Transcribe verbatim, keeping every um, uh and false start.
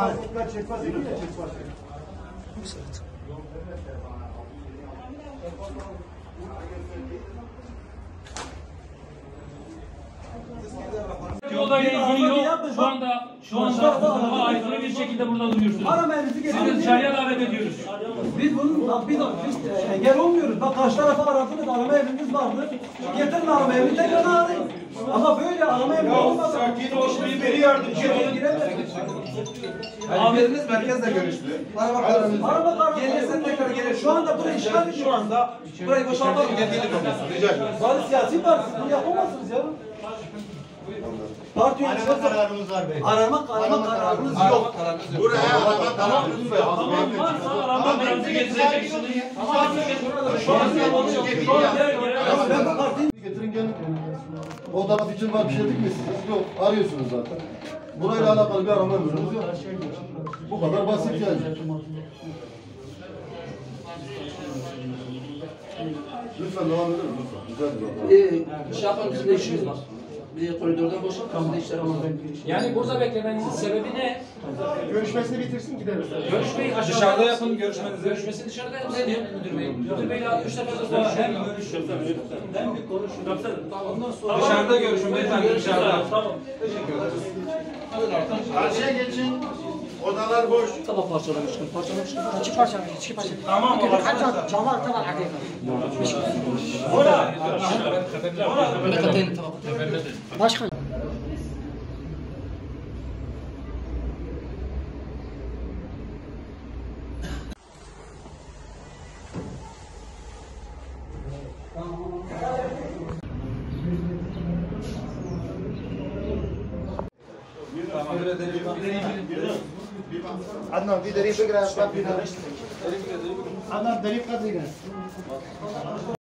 Olayla ilgili yok. Şu anda şu anda hukuka aykırı bir şekilde burada duruyorsunuz. Sizi dışarıya davet ediyoruz. Biz bunun biz, biz engel olmuyoruz. Bak karşı tarafa aradınız, arama emriniz vardı. Getirin arama emrini tekrar arayın. Ama böyle arama emri olmaz. Sakin ol, bir beni yardımcı olun. Amiriniz merkezle görüştü. Araba kararınız. Araba kararınız. Gelirsen tekrar gelir. Şu anda burayı işgal ediyor. Şu anda burayı boşaltalım. Geldiğini konuşsun. Rica ederim. Bari siyasi parti bunu yapamazsınız ya. Parti yönetimi Kararımız var bey. arama arama kararınız yok. Buraya arama kararımız var. Tamam, varsa arama kararınızı getireceksiniz. Şu an Şu an ben bu partiyi Getirin gelin. O taraf için var bir şey dedik mi siz? Yok. Arıyorsunuz zaten. Burayla alakalı bir arama emriniz yok. Bu kadar basit yani. Lütfen devam edelim lütfen. Güzel bir devam. Ee, şey yapalım, bizim de işimiz var. Bir koridordan boşaltın, bizim de işler var. Yani burada beklemenizin sebebi ne? Görüşmesini bitirsin gideriz. Görüşmeyi aşağıda Dışarıda yapın görüşmenizi. Görüşmesi dışarıda yapın. Ne diyor müdür bey? Müdür beyle altmış defa sonra hem görüşün hem bir konuşun. Ondan sonra Dışarıda görüşün beyefendi, dışarıda. Tamam. Karşıya geçin. Odalar boş. Tamam, parçalamış çıkın, parçalamış çıkın. İki parça, iki parça. Tamam. Hatta camlar tamam hakikaten. Mekateyni tamam. Başkan. عدنان في دليل فكرة عدنان دليل قدري